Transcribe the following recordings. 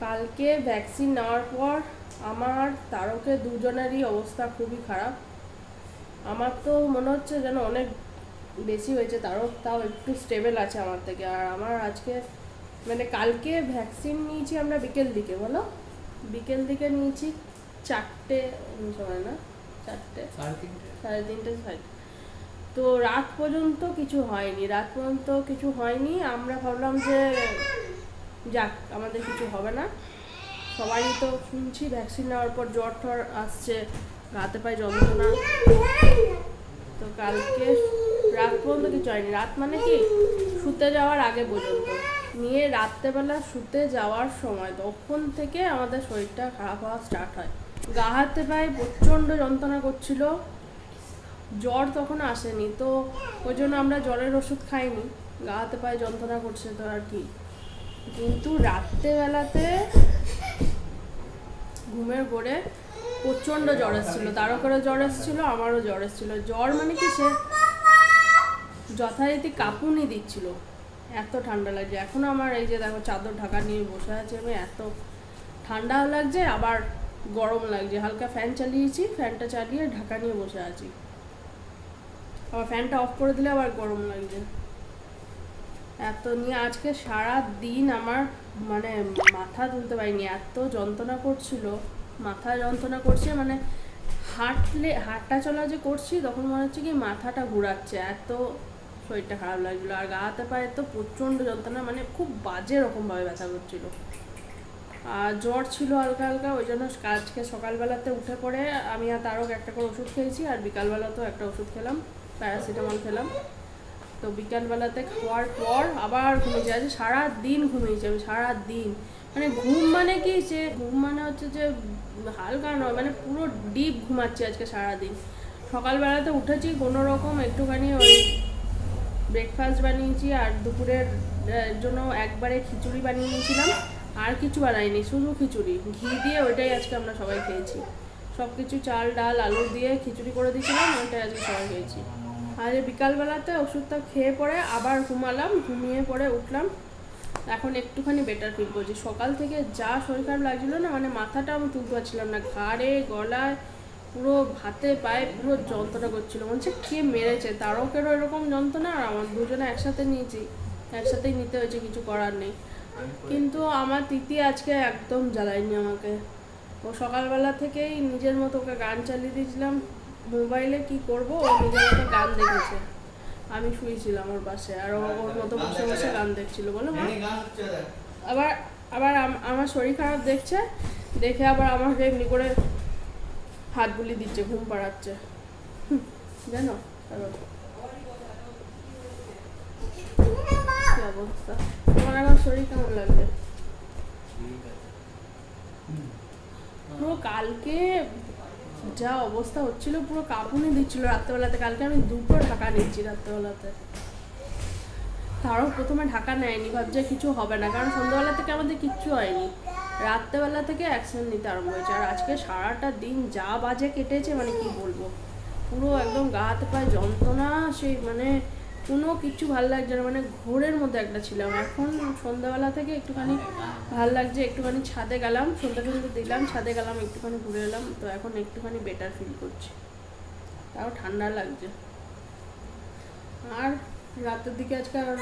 কালকে ভ্যাকসিন নেওয়ার পর আমার তারকের দুজনেরই অবস্থা খুবই খারাপ। আমার তো মনে হচ্ছে যেন অনেক বেশি হয়েছে, তারক তাও একটু স্টেবল আছে আমার থেকে। আর আমার আজকে মানে কালকে ভ্যাকসিন নিয়েছি আমরা বিকেল দিকে, বলো বিকেল দিকে নিয়েছি 4টে সময়, না 4টে সাড়ে 3টে। তো রাত পর্যন্ত কিছু হয়নি। আমরা ভাবলাম যে যাক আমাদের কিছু হবে না। সবারই তো শুনছি ভ্যাকসিন নেওয়ার পর জ্বর ঠর আসছে, রাতে পায়ে যন্ত্রণা। তো কালকে রাত পর্যন্ত কিছু হয়নি। রাত মানে কি শুতে যাওয়ার আগে পর্যন্ত নিয়ে রাত্রেবেলা শুতে যাওয়ার সময় তখন থেকে আমাদের শরীরটা খারাপ হওয়া স্টার্ট হয়। গা হাতে পায়ে প্রচণ্ড যন্ত্রণা করছিল। জ্বর তখন আসেনি, তো ওই জন্য আমরা জ্বরের ওষুধ খাইনি। গা হাতে পায়ে যন্ত্রণা করছে তো আর কি। কিন্তু রাত্রেবেলাতে ঘুমের ঘোরে প্রচণ্ড জ্বর এসেছিল, তারকেরও জ্বর এসেছিল, আমারও জ্বর এসেছিল। জ্বর মানে কি সে যথারীতি কাঁপুনি দিচ্ছিল, এত ঠান্ডা লাগছে। এখনও আমার এই যে দেখো চাদর ঢাকা নিয়ে বসে আছে আমি, এত ঠান্ডাও লাগছে আবার গরম লাগছে। হালকা ফ্যান চালিয়েছি, ফ্যানটা চালিয়ে ঢাকা নিয়ে বসে আছি, আবার ফ্যানটা অফ করে দিলে আবার গরম লাগছে। এত নিয়ে আজকে সারা দিন আমার মানে মাথা তুলতে পারিনি, এত যন্ত্রণা করছিল। মাথা যন্ত্রণা করছে মানে হাঁটা চলা যে করছি তখন মনে হচ্ছে কি মাথাটা ঘুরাচ্ছে, এত শরীরটা খারাপ লাগছিলো। আর গা হাতে পায়ে তো প্রচণ্ড যন্ত্রণা, মানে খুব বাজে রকমভাবে ব্যথা করছিল। আর জ্বর ছিল হালকা হালকা, ওই জন্য আজকে সকালবেলাতে উঠে পড়ে আমি আর তারক একটা করে ওষুধ খেয়েছি, আর বিকালবেলাতেও একটা ওষুধ খেলাম, প্যারাসিটামল খেলাম। তো বিকালবেলাতে খাওয়ার পর আবার ঘুমিয়েছি। আজ সারাদিন ঘুমিয়েছি আমি, সারাদিন। মানে ঘুম মানে কি, যে ঘুম মানে হচ্ছে যে হালকা নয়, মানে পুরো ডিপ ঘুমাচ্ছি আজকে সারাদিন। সকালবেলাতে উঠেছি কোনো রকম একটুখানি ওই ব্রেকফাস্ট বানিয়েছি, আর দুপুরের জন্য একবারে খিচুড়ি বানিয়ে নিয়েছিলাম, আর কিছু বানাইনি, শুধু খিচুড়ি ঘি দিয়ে, ওইটাই আজকে আমরা সবাই খেয়েছি। সব কিছু চাল ডাল আলু দিয়ে খিচুড়ি করে দিয়েছিলাম, ওইটাই আজকে সবাই খেয়েছি। আর বিকালবেলাতে ওষুধটা খেয়ে পরে আবার ঘুমালাম, ঘুমিয়ে পরে উঠলাম, এখন একটুখানি বেটার ফিল করছি। সকাল থেকে যা শরীর খারাপ লাগছিলো না, মানে মাথাটা আমি তুলতে পারছিলাম না, ঘাড়ে গলায় পুরো হাতে পায়ে পুরো যন্ত্রণা করছিলো, মনে হচ্ছে কে মেরেছে। তারকেরও এরকম যন্ত্রণা, আর আমার দুজনে একসাথে নিয়েছি, একসাথেই নিতে হয়েছে, কিছু করার নেই। কিন্তু আমার তিতি আজকে একদম জ্বালায়নি আমাকে। ও সকালবেলা থেকেই নিজের মতো ওকে গান চালিয়ে দিয়েছিলাম মোবাইলে, কি করবো, ও নিজের মতো গান দেখেছে। আমি শুয়েছিলাম ওর পাশে, আর ওর মতো বসে বসে গান দেখছিল। বলো মা। আবার আবার আমার শরীর খারাপ দেখছে, দেখে আবার আমাকে এমনি করে হাত বুলি দিচ্ছে, ঘুম পাড়াচ্ছে, জানো কি অবস্থা। তোমার আমার শরীর কেমন লাগছে? পুরো কালকে যা অবস্থা হচ্ছিল, পুরো কাঁপুনি দিচ্ছিল রাত্রেবেলাতে। কালকে আমি 2টো ঢাকা নিচ্ছি রাত্রেবেলাতে। তারও প্রথমে ঢাকা নেয়নি, ভাবছে কিছু হবে না, কারণ সন্ধ্যাবেলা থেকে আমাদের কিচ্ছু হয়নি, রাত্রেবেলা থেকে অ্যাকশন নিতে আরম্ভ হয়েছে। আর আজকে সারাটা দিন যা বাজে কেটেছে, মানে কি বলবো, পুরো একদম গা হাতে পায়ে যন্ত্রণা, সেই মানে কোনো কিছু ভালো লাগছে না, মানে ঘোরের মধ্যে একটা ছিলাম। এখন সন্ধ্যাবেলা থেকে একটুখানি ভালো লাগছে, একটুখানি ছাদে গেলাম, সন্ধ্যা দিলাম, ছাদে গেলাম, একটুখানি ঘুরে এলাম, তো এখন একটুখানি বেটার ফিল করছি, তাও ঠান্ডা লাগছে। আর রাতের দিকে আজকে আর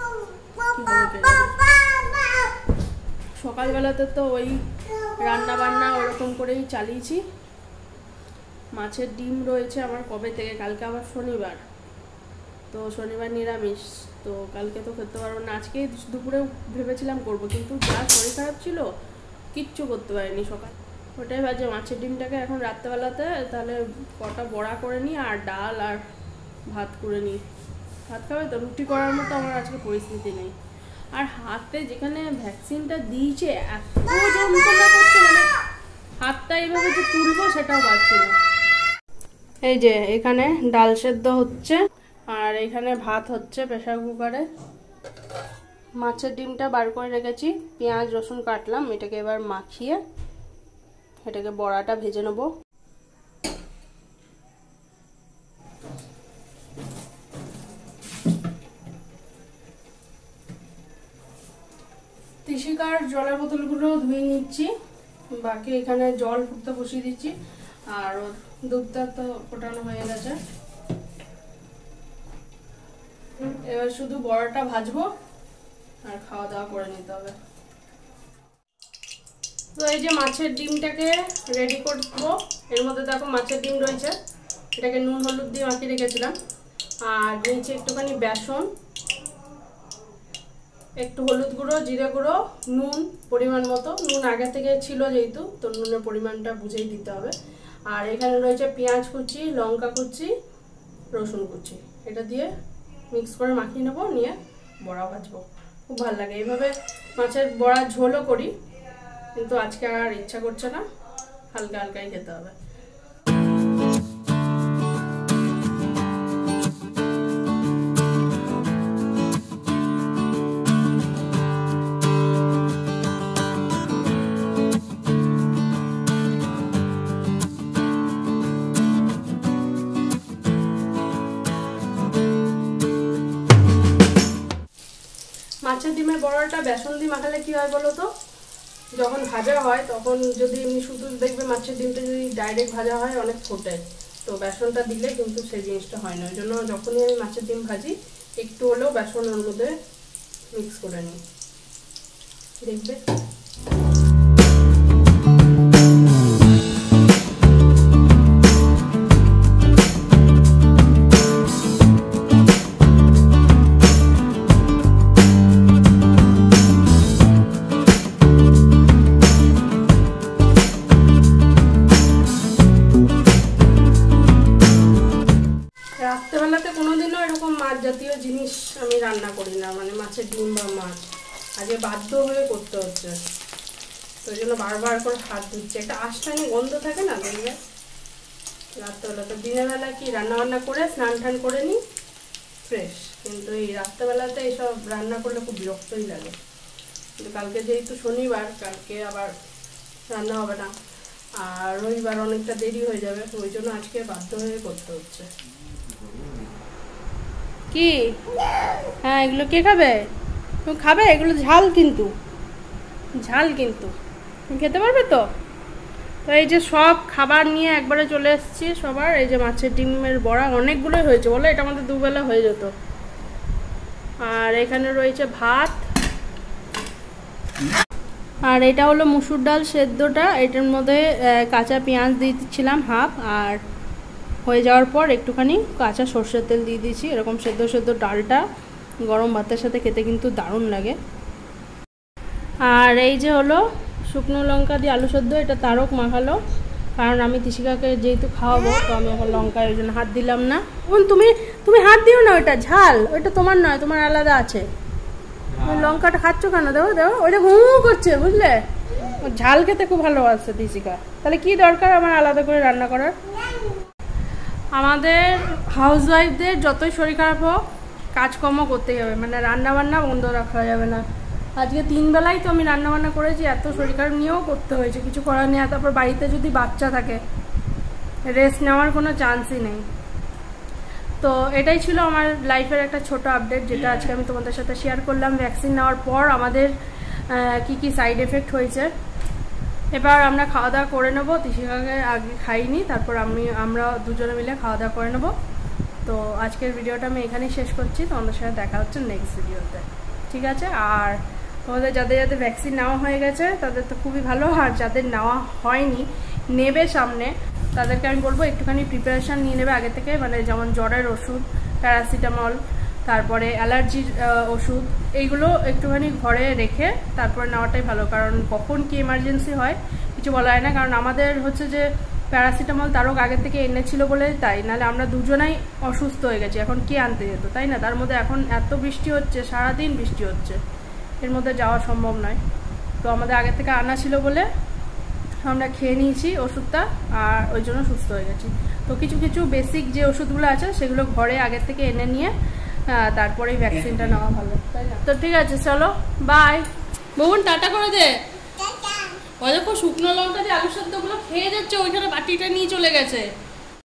সকালবেলাতে তো ওই রান্না বান্না ওরকম করেই চালিয়েছি। মাছের ডিম রয়েছে আমার কবে থেকে, কালকে আবার শনিবার, তো শনিবার নিরামিষ, তো কালকে তো খেতে পারবো না। আজকে দুপুরে ভেবেছিলাম করবো, কিন্তু যা শরীর খারাপ ছিল কিচ্ছু করতে পারিনি সকাল। ওটাই বাজে, মাছের ডিমটাকে এখন রাত্রেবেলাতে তাহলে কটা বড়া করে নিই, আর ডাল আর ভাত করে নিই। ভাত খাবে তো, রুটি করার মতো আমার আজকে পরিস্থিতি নেই। আর হাতে যেখানে ভ্যাকসিনটা দিয়েছে এত যন্ত্রণা করছে, মানে হাতটা এইভাবে যে তুলবো সেটাও পারছি না। এই যে এখানে ডাল সেদ্ধ হচ্ছে, আর এখানে ভাত হচ্ছে প্রেসার কুকারে। মাছের ডিমটা বার করে রেখেছি, পেঁয়াজ রসুন কাটলাম, এটাকে এবার মাখিয়ে এটাকে বড়াটা ভেজে নেবো। তিসিকার জলের বোতলগুলো ধুয়ে নিচ্ছি, বাকি এখানে জল ফুটতে বসিয়ে দিচ্ছি, আর দুধটা তো ফোটানো হয়ে গেছে। এবার শুধু বড়াটা ভাজবো আর খাওয়া দাওয়া করে নিতে হবে। তো এই যে মাছের ডিমটাকে রেডি করবো। এর মধ্যে দেখো মাছের ডিম রয়েছে, এটাকে নুন হলুদ দিয়ে মাখিয়ে রেখেছিলাম। আর নিচে একটুখানি বেসন, একটু হলুদ গুঁড়ো, জিরে গুঁড়ো, নুন পরিমাণ মতো। নুন আগে থেকে ছিল যেহেতু, তো নুনের পরিমাণটা বুঝেই দিতে হবে। আর এখানে রয়েছে পেঁয়াজ কুচি, লঙ্কা কুচি, রসুন কুচি। এটা দিয়ে মিক্স করে মাখিয়ে নেবো, নিয়ে বড়া ভাজবো। খুব ভালো লাগে এইভাবে মাছের বড়া। ঝোলও করি, কিন্তু আজকে আর ইচ্ছা করছে না, হালকা হালকাই খেতে হবে। মাছের ডিমের বড়াটা বেসন দিয়ে মাখালে কি হয় বলো তো, যখন ভাজা হয় তখন যদি এমনি শুধু দেখবে মাছের ডিমটা যদি ডাইরেক্ট ভাজা হয় অনেক ফোটে, তো বেসনটা দিলে কিন্তু সেই জিনিসটা হয় না। ওই জন্য যখনই আমি মাছের ডিম ভাজি একটু হলেও বেসন ওর মধ্যে মিক্স করে নিই, দেখবে। রাত্রেবেলাতে কোনোদিনও এরকম মাছ জাতীয় জিনিস আমি রান্না করি না, মানে মাছের ডিম বা মাছ। আজকে বাধ্য হয়ে করতে হচ্ছে, তো ওই জন্য বারবার করে হাত ধুচ্ছে। একটা আশটানি গন্ধ থাকে না দেখবে রাত্রেবেলাতে। দিনের বেলা কি রান্নাবান্না করে স্নান টান করে নিই, ফ্রেশ। কিন্তু এই রাত্রেবেলাতে এইসব রান্না করলে খুব বিরক্তই লাগে। কিন্তু কালকে যেহেতু শনিবার, কালকে আবার রান্না হবে না, আর রবিবার অনেকটা দেরি হয়ে যাবে, তো ওই জন্য আজকে বাধ্য হয়ে করতে হচ্ছে। কি? হ্যাঁ, এগুলো কে খাবে? তুমি খাবে? এগুলো ঝাল কিন্তু, ঝাল কিন্তু। তুমি খেতে পারবে তো? তো এই যে সব খাবার নিয়ে একবারে চলে এসেছি সবার। এই যে মাছের ডিমের বড়া অনেকগুলোই হয়েছে বলো, এটা আমাদের দুবেলা হয়ে যেত। আর এখানে রয়েছে ভাত, আর এটা হলো মুসুর ডাল সেদ্ধটা। এটার মধ্যে কাঁচা পেঁয়াজ দিয়ে দিচ্ছিলাম হাফ, আর হয়ে যাওয়ার পর একটুখানি কাঁচা সর্ষের তেল দিয়ে দিয়েছি। এরকম সেদ্ধ সেদ্ধ ডালটা গরম ভাতের সাথে খেতে কিন্তু দারুণ লাগে। আর এই যে হলো শুকনো লঙ্কা দিয়ে আলু সেদ্ধ, এটা তারক মাখালো, কারণ আমি তিসিকাকে যেহেতু খাওয়াবো, তো আমি এখন লঙ্কায় ওই জন্য হাত দিলাম না। তুমি হাত দিও না, ওইটা ঝাল, ওইটা তোমার নয়, তোমার আলাদা আছে। লঙ্কাটা খাচ্ছ কেন? দেবো দেবো, ওইটা ঘু করছে বুঝলে। ঝাল খেতে খুব ভালোবাসে তিসিকা, তাহলে কি দরকার আমার আলাদা করে রান্না করার। আমাদের হাউসওয়াইফদের যতই শরীর খারাপ হোক কাজকর্ম করতেই হবে, মানে রান্নাবান্না বন্ধ রাখা যাবে না। আজকে 3 বেলাই তো আমি রান্নাবান্না করেছি, এত শরীর খারাপ নিয়েও করতে হয়েছে, কিছু করার নেই। তারপর বাড়িতে যদি বাচ্চা থাকে রেস্ট নেওয়ার কোনো চান্সই নেই। তো এটাই ছিল আমার লাইফের একটা ছোট আপডেট, যেটা আজকে আমি তোমাদের সাথে শেয়ার করলাম। ভ্যাকসিন নেওয়ার পর আমাদের কি কি সাইড এফেক্ট হয়েছে। এবার আমরা খাওয়া দাওয়া করে নেবো। তিসিকাকে আগে খাইনি, তারপর আমরা দুজনে মিলে খাওয়া দাওয়া করে নেবো। তো আজকের ভিডিওটা আমি এখানেই শেষ করছি, তোমাদের সাথে দেখা হচ্ছে নেক্সট ভিডিওতে, ঠিক আছে। আর তোমাদের যাদের যাদের ভ্যাকসিন নেওয়া হয়ে গেছে তাদের তো খুবই ভালো, আর যাদের নেওয়া হয়নি নেবে সামনে, তাদেরকে আমি বলবো একটুখানি প্রিপারেশান নিয়ে নেবে আগে থেকে। মানে যেমন জ্বরের ওষুধ, প্যারাসিটামল, তারপরে অ্যালার্জির ওষুধ, এইগুলো একটুখানি ঘরে রেখে তারপরে নেওয়াটাই ভালো, কারণ কখন কি এমার্জেন্সি হয় কিছু বলা হয় না। কারণ আমাদের হচ্ছে যে প্যারাসিটামল তারক আগে থেকে এনেছিল বলে তাই, নাহলে আমরা দুজনাই অসুস্থ হয়ে গেছি, এখন কে আনতে যেত, তাই না? তার মধ্যে এখন এত বৃষ্টি হচ্ছে, সারাদিন বৃষ্টি হচ্ছে, এর মধ্যে যাওয়া সম্ভব নয়। তো আমাদের আগে থেকে আনা ছিল বলে আমরা খেয়ে নিয়েছি ওষুধটা, আর ওই জন্য সুস্থ হয়ে গেছি। তো কিছু কিছু বেসিক যে ওষুধগুলো আছে সেগুলো ঘরে আগের থেকে এনে নিয়ে তারপরে ভ্যাকসিনটা নেওয়া ভালো, তাই না? তো ঠিক আছে, চলো বাই। বোন টাটা করে দে। ওই দেখো শুকনো লঙ্কা দিয়ে আলু সেদ্ধগুলো খেয়ে যাচ্ছে, ওইখানে বাটিটা নিয়ে চলে গেছে।